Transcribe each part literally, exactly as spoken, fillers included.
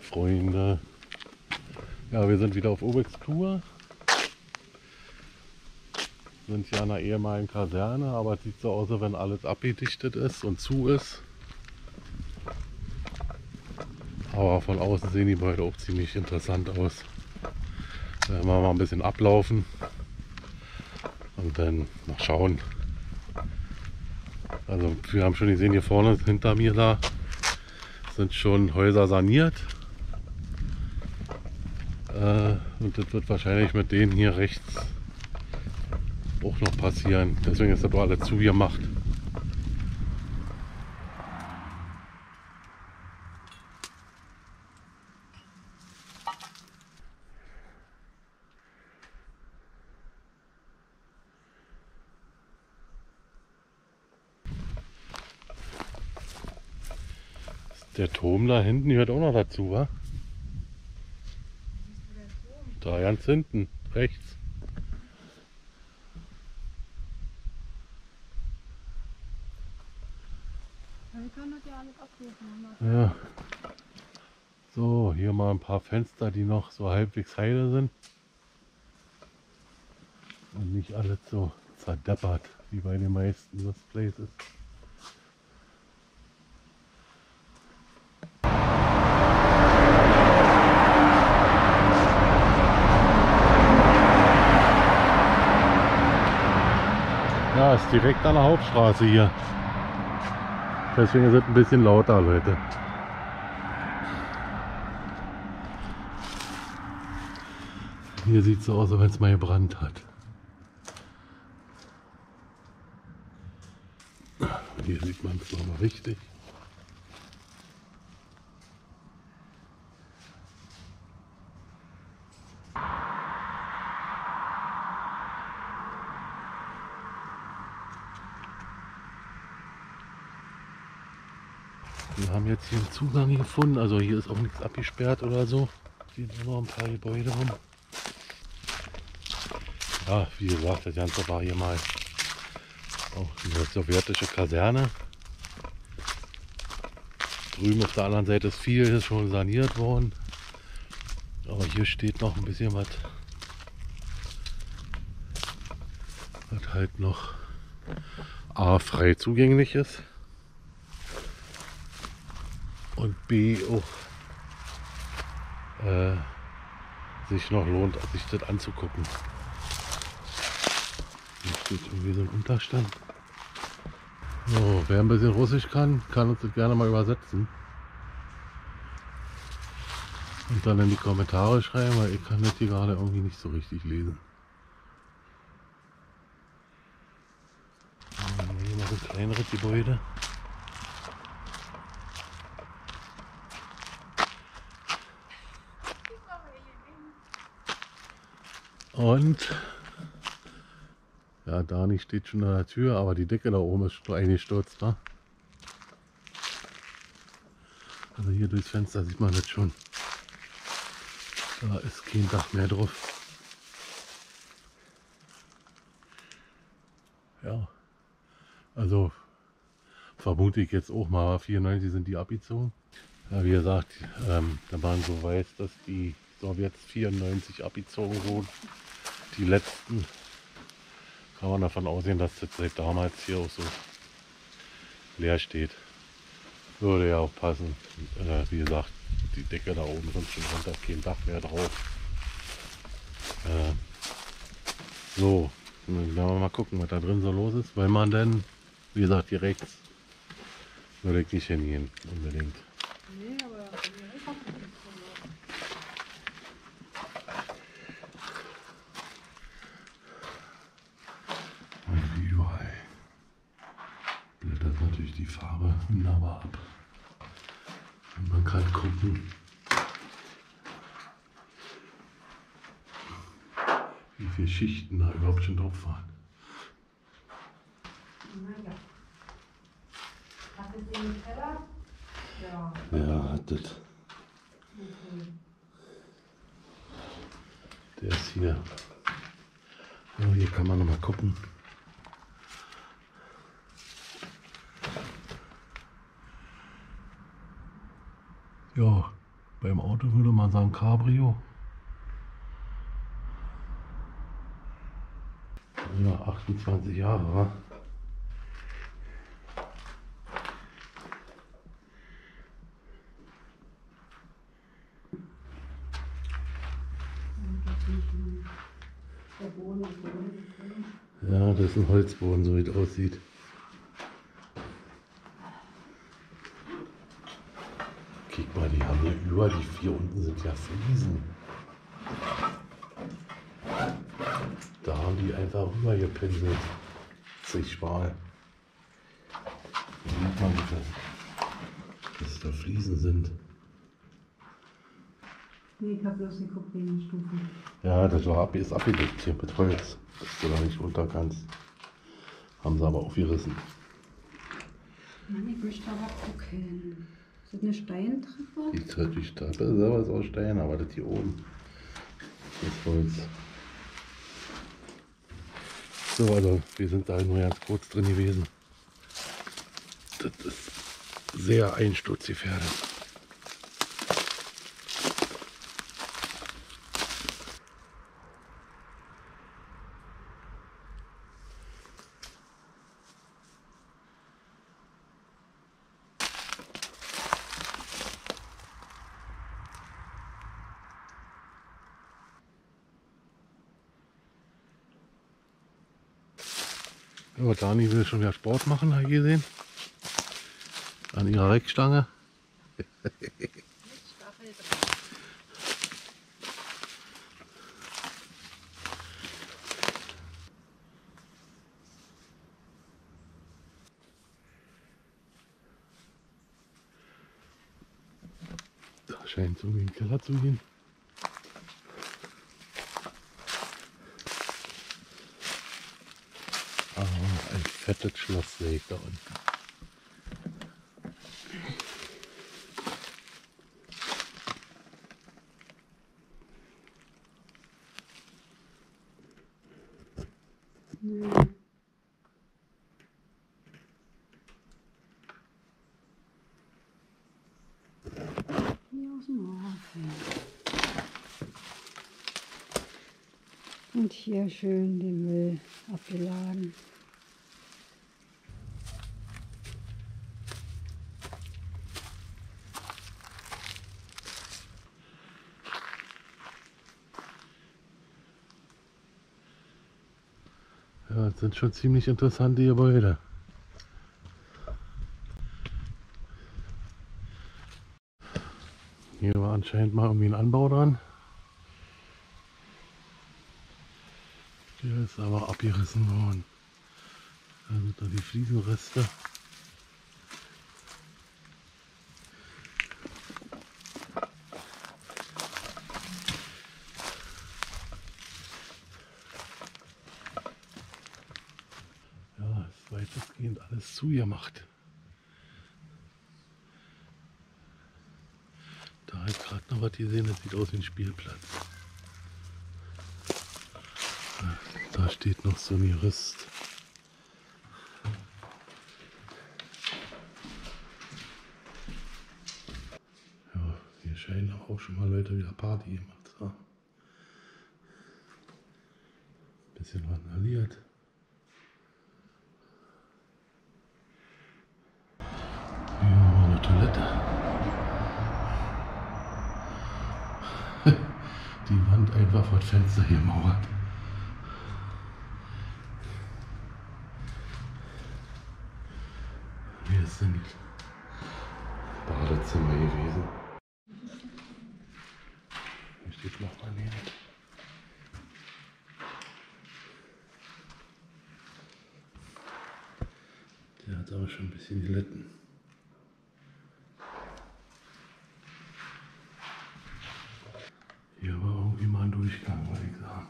Freunde. Ja, wir sind wieder auf Obix-Tour. Sind ja in einer ehemaligen Kaserne, aber es sieht so aus, als wenn alles abgedichtet ist und zu ist. Aber von außen sehen die beide auch ziemlich interessant aus. Da werden wir mal ein bisschen ablaufen und dann mal schauen. Also wir haben schon gesehen, hier vorne hinter mir da sind schon Häuser saniert. Äh, und das wird wahrscheinlich mit denen hier rechts auch noch passieren. Deswegen ist das doch alles zugemacht. Der Turm da hinten gehört auch noch dazu, wa? Da ganz hinten, rechts. Wir können das ja alles abrufen. Ja. So, hier mal ein paar Fenster, die noch so halbwegs heile sind. Und nicht alles so zerdeppert, wie bei den meisten Displays ist. Ja, ist direkt an der Hauptstraße hier. Deswegen ist es ein bisschen lauter, Leute. Hier sieht es so aus, als wenn es mal gebrannt hat. Hier sieht man es nochmal richtig. Wir haben jetzt hier einen Zugang gefunden, also hier ist auch nichts abgesperrt oder so. Hier sind noch ein paar Gebäude rum. Ja, wie gesagt, das Ganze war hier mal auch eine sowjetische Kaserne. Drüben auf der anderen Seite ist viel schon saniert worden. Aber hier steht noch ein bisschen was, was halt noch A frei zugänglich ist. Und B auch äh, sich noch lohnt, sich das anzugucken. Hier steht irgendwie so ein Unterstand. So, wer ein bisschen Russisch kann, kann uns das gerne mal übersetzen. Und dann in die Kommentare schreiben, weil ich kann das hier gerade irgendwie nicht so richtig lesen. Hier noch ein kleineres Gebäude. Und ja, Dani steht schon an der Tür, aber die Decke da oben ist schon eingestürzt. Ne? Also hier durchs Fenster sieht man das schon. Da ist kein Dach mehr drauf. Ja, also vermute ich jetzt auch mal, vierundneunzig sind die abgezogen. Ja, wie gesagt, ähm, da waren so weiß, dass die Sowjets vierundneunzig abgezogen wurden. Die letzten kann man davon ausgehen, dass das seit damals hier auch so leer steht. Würde ja auch passen. Äh, wie gesagt, die Decke da oben sind schon runter, kein Dach mehr drauf. Äh, so, dann werden wir mal gucken, was da drin so los ist. Weil man dann, wie gesagt, hier rechts würde ich nicht hingehen, unbedingt. Nee, aber ich hoffe nicht. Und wie überall blättert natürlich die Farbe wunderbar ab. Und man kann gucken, wie viele Schichten da überhaupt schon drauf waren. Naja. Hat es den im Keller? Ja. Ja, hat das. Okay. Der ist hier. Ja, hier kann man noch mal gucken. Ja, Beim Auto würde man sagen Cabrio. Ja, achtundzwanzig Jahre, wa? Ja, das ist ein Holzboden, so wie es aussieht. Guck mal, die haben hier über die vier unten sind ja Fliesen. Da haben die einfach rüber gepinselt. Zig Schmal. Da sieht man, dass, dass da Fliesen sind. Nee, ich habe bloß geguckt wegen den Stufen. Ja, das war ab, ist abgedeckt hier mit Holz, dass du da nicht runter kannst. Haben sie aber aufgerissen. Mann, ich möchte aber gucken. Ist das eine Steintreppe? Die Treppe, die Treppe selber ist aus Stein, aber das hier oben ist Holz. So, also wir sind da nur ganz kurz drin gewesen. Das ist sehr einsturzgefährdet. Aber Dani will schon wieder Sport machen, habe ich gesehen. An ihrer Reckstange. Da scheint es irgendwie in den Keller zu gehen. Ah, ein fettes Schlossweg da unten. Nee. Hier aus dem Hafen. Und hier schön den Müll abgeladen. Ja, das sind schon ziemlich interessante Gebäude. Hier war anscheinend mal irgendwie ein Anbau dran. Der ist aber abgerissen worden. Da sind da die Fliesenreste. Ja, ist weitestgehend alles zugemacht. Da habe ich gerade noch was gesehen, das sieht aus wie ein Spielplatz. Da steht noch so ein Gerüst. Ja, hier scheinen auch schon mal Leute wieder Party gemacht zu haben. Bisschen randaliert. Hier haben wir eine Toilette. Die Wand einfach vor das Fenster hier mauert. Hier sind Badezimmer gewesen. Hier steht noch mal näher. Der hat aber schon ein bisschen gelitten. Hier war irgendwie mal ein Durchgang, würde ich sagen.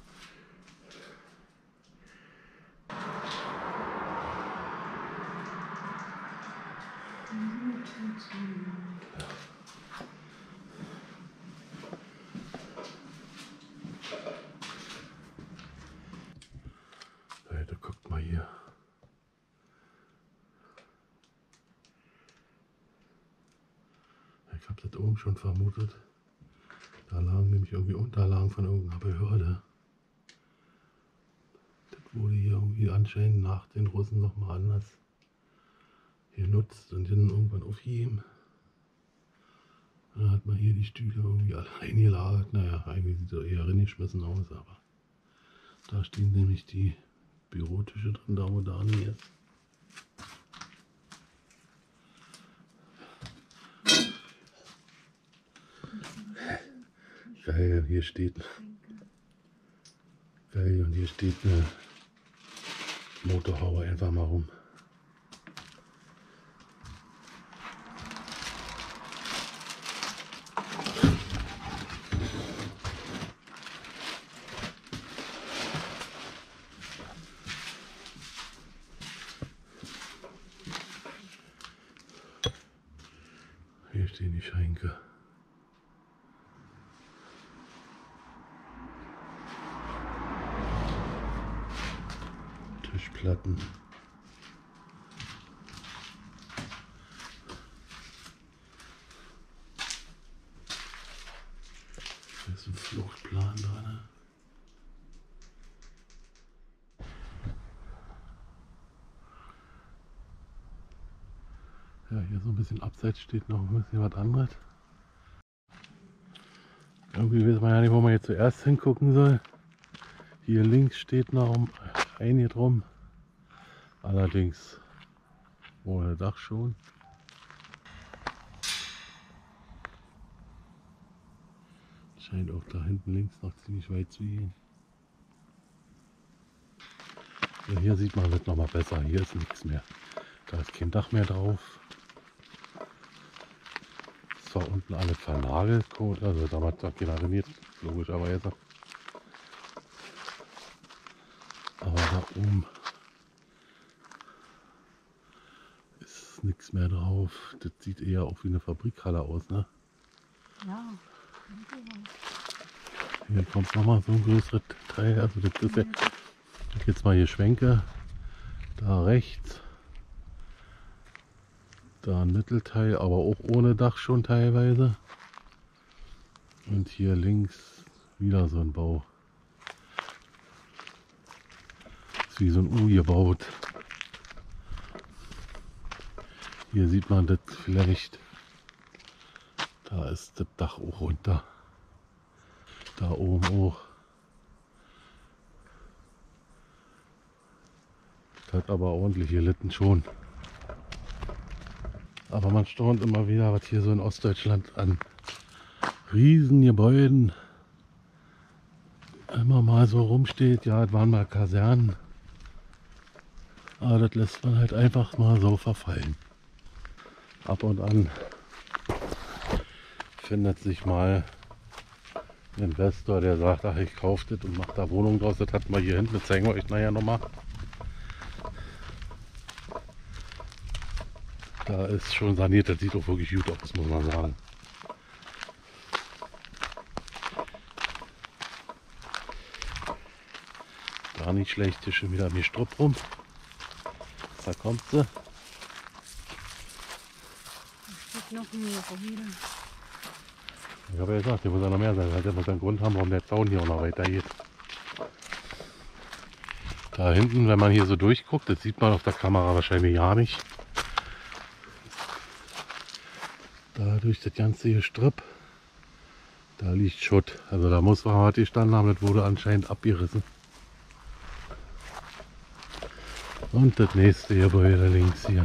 Leute, guckt mal hier. Ich habe das oben schon vermutet. Da lagen nämlich irgendwie Unterlagen von irgendeiner Behörde. Das wurde hier irgendwie anscheinend nach den Russen nochmal anders genutzt und dann irgendwann aufgegeben. Dann hat man hier die Stühle irgendwie alle eingelagert. Naja, eigentlich sieht er eher reingeschmissen aus, aber da stehen nämlich die Bürotische drin, da wo Dani ist. Geil, hier steht Geil, und hier steht eine Motorhaube einfach mal rum. Hier stehen die Schränke. Tischplatten. Da ist ein Fluchtplan drin. Ja, hier so ein bisschen abseits steht noch ein bisschen was anderes. Irgendwie weiß man ja nicht, wo man jetzt zuerst hingucken soll. Hier links steht noch ein drum. Allerdings ohne Dach schon. Scheint auch da hinten links noch ziemlich weit zu gehen. Ja, hier sieht man es noch mal besser. Hier ist nichts mehr. Da ist kein Dach mehr drauf. Es war unten alles vernagelt, also damals hat keiner renoviert, logischerweise. Aber da oben ist nichts mehr drauf. Das sieht eher auch wie eine Fabrikhalle aus, ne? Ja. Hier kommt nochmal so ein größeres Teil. Also das ist ja, ich jetzt mal hier schwenke. Da rechts. Da ein Mittelteil, aber auch ohne Dach schon teilweise. Und hier links wieder so ein Bau. Ist wie so ein U gebaut. Hier sieht man das vielleicht. Da ist das Dach auch runter. Da oben auch. Das hat aber ordentlich gelitten schon. Aber man staunt immer wieder, was hier so in Ostdeutschland an Riesengebäuden immer mal so rumsteht. Ja, es waren mal Kasernen. Aber das lässt man halt einfach mal so verfallen. Ab und an findet sich mal ein Investor, der sagt, ach, ich kaufe das und mache da Wohnung draus. Das hatten wir hier hinten, das zeigen wir euch nachher nochmal. Da ist schon saniert, das sieht auch wirklich gut aus, muss man sagen. Da nicht schlecht, hier schon wieder mir Strupp rum. Da kommt sie. Da steht noch mehr wieder. Ich habe ja gesagt, hier muss ja noch mehr sein. Das muss ja einen Grund haben, warum der Zaun hier auch noch weitergeht. Da hinten, wenn man hier so durchguckt, das sieht man auf der Kamera wahrscheinlich ja nicht. Da durch das ganze Gestrüpp, da liegt Schutt. Also da muss man heute gestanden haben, das wurde anscheinend abgerissen. Und das nächste Gebäude links hier.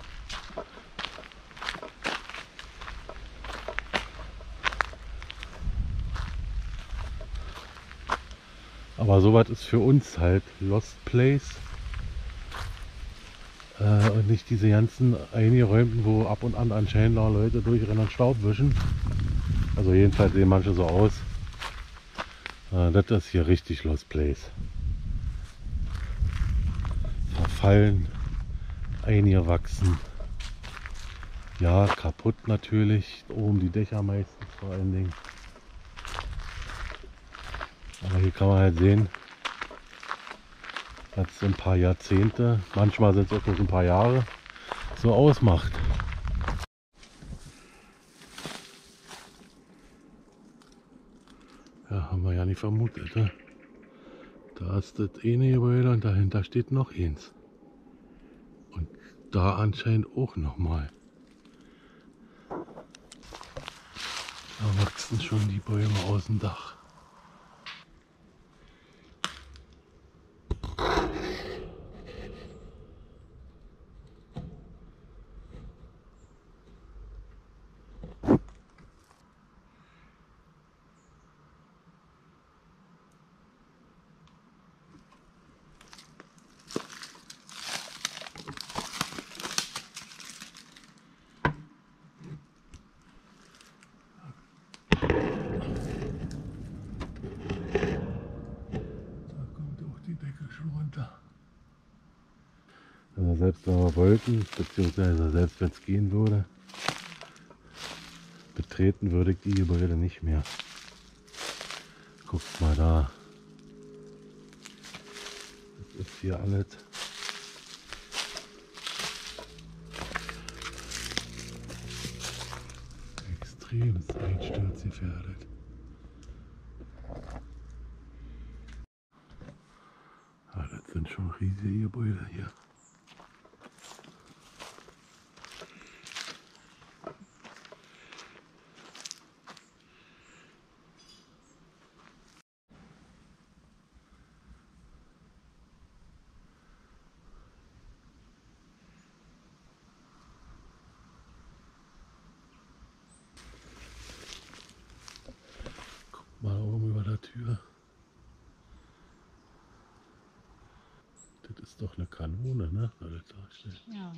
Aber sowas ist für uns halt Lost Place. Äh, und nicht diese ganzen eingeräumten, wo ab und an anscheinend noch Leute durchrennen und Staub wischen. Also jedenfalls sehen manche so aus. Äh, das ist hier richtig Lost Place. Verfallen, eingewachsen. Ja, kaputt natürlich. Oben die Dächer meistens vor allen Dingen. Aber hier kann man halt sehen, dass es ein paar Jahrzehnte, manchmal sind es auch nur ein paar Jahre, so ausmacht. Ja, haben wir ja nicht vermutet. Ne? Da ist das eine Gebäude und dahinter steht noch eins. Und da anscheinend auch nochmal. Da wachsen schon die Bäume aus dem Dach. Also selbst wenn wir wollten, beziehungsweise selbst wenn es gehen würde, betreten würde ich die Gebäude nicht mehr. Guckt mal da. Das ist hier alles. Extrem einsturzgefährdet. Ah, das sind schon riesige Gebäude hier. Mal oben über der Tür. Das ist doch eine Kanone, ne? Ja.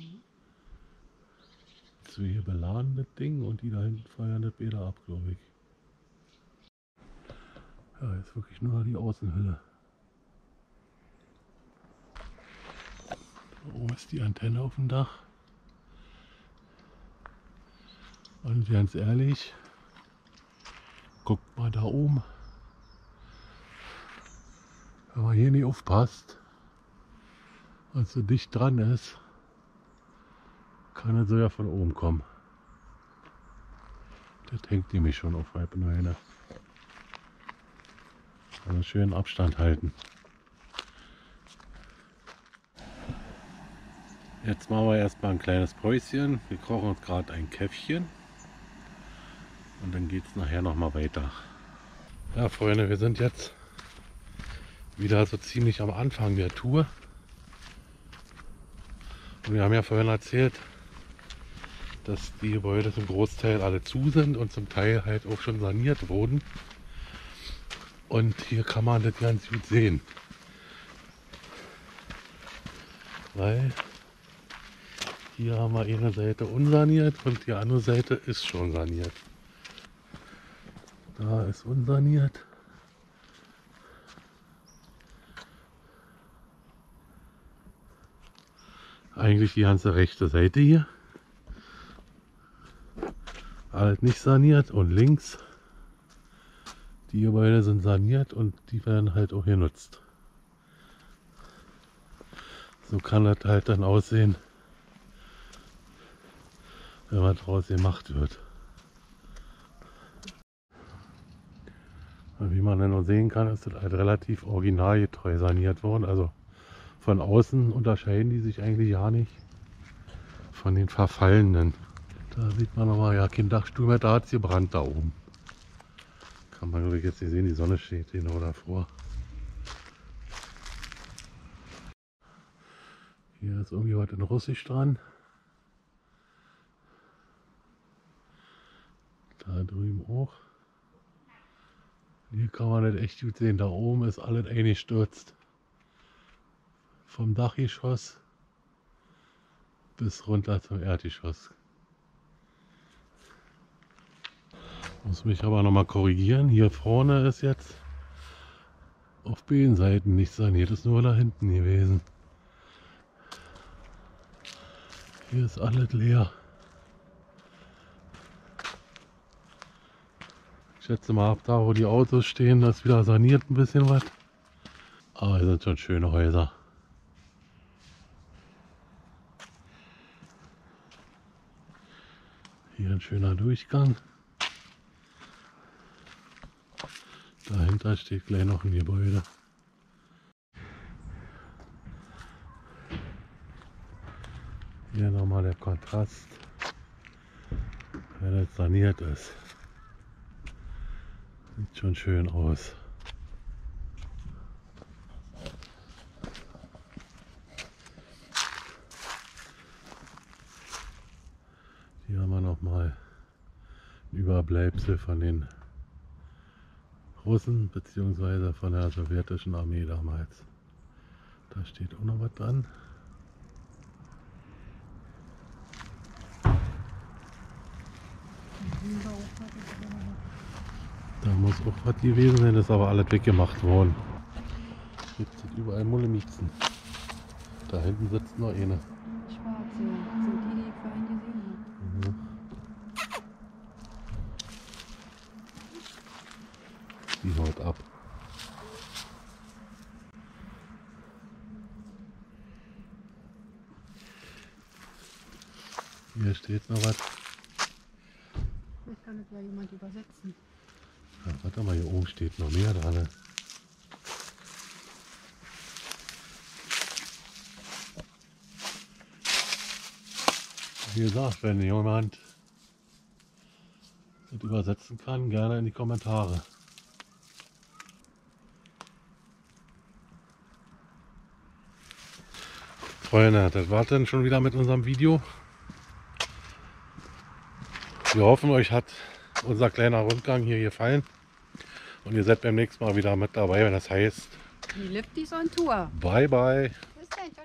So hier beladen das Ding und die da hinten feuern das wieder ab, glaube ich. Ja, jetzt wirklich nur die Außenhülle. Da oben ist die Antenne auf dem Dach. Und ganz ehrlich, guckt mal da oben. Wenn man hier nicht aufpasst und so dicht dran ist, kann es so ja von oben kommen. Das hängt nämlich schon auf halb neun. Also schön Abstand halten. Jetzt machen wir erstmal ein kleines Päuschen. Wir kochen uns gerade ein Käffchen. Und dann geht es nachher nochmal weiter. Ja, Freunde, wir sind jetzt wieder so ziemlich am Anfang der Tour. Und wir haben ja vorhin erzählt, dass die Gebäude zum Großteil alle zu sind und zum Teil halt auch schon saniert wurden. Und hier kann man das ganz gut sehen. Weil hier haben wir eine Seite unsaniert und die andere Seite ist schon saniert. Da ist unsaniert. Eigentlich die ganze rechte Seite hier. Halt nicht saniert und links. Die Gebäude sind saniert und die werden halt auch genutzt. So kann das halt dann aussehen, wenn was draus gemacht wird. Und wie man dann noch sehen kann, ist das halt relativ originalgetreu saniert worden. Also von außen unterscheiden die sich eigentlich ja nicht von den verfallenen. Da sieht man nochmal, ja, kein Dachstuhl mehr, da hat es gebrannt da oben. Kann man glaube ich jetzt nicht sehen, die Sonne steht genau davor. Hier ist irgendwie was in Russisch dran. Da drüben auch. Hier kann man das echt gut sehen. Da oben ist alles eingestürzt. Vom Dachgeschoss bis runter zum Erdgeschoss. Muss mich aber nochmal korrigieren. Hier vorne ist jetzt auf beiden Seiten nichts saniert. Ist nur da hinten gewesen. Hier ist alles leer. Ich schätze mal, ab da wo die Autos stehen, ist wieder saniert ein bisschen was. Aber hier sind schon schöne Häuser. Hier ein schöner Durchgang. Da hinten Dahinter steht gleich noch ein Gebäude. Hier nochmal der Kontrast, wenn es saniert ist. Sieht schon schön aus. Hier haben wir nochmal ein Überbleibsel von den Russen bzw. von der sowjetischen Armee damals. Da steht auch noch was dran. Da muss auch was gewesen sein, das ist aber alles weggemacht worden. Jetzt sind überall Mullemixen. Da hinten sitzt noch eine. Schwarze, sind die, die ich vorhin gesehen habe. Mhm. Die haut ab. Hier steht noch was. Vielleicht kann es ja jemand übersetzen. Ja, warte mal, hier oben steht noch mehr dran. Wie gesagt, wenn jemand das übersetzen kann, gerne in die Kommentare. Freunde, das war dann schon wieder mit unserem Video. Wir hoffen, euch hat unser kleiner Rundgang hier gefallen. Und ihr seid beim nächsten Mal wieder mit dabei, wenn das heißt Die Lifties on Tour. Bye Bye. Bis dann.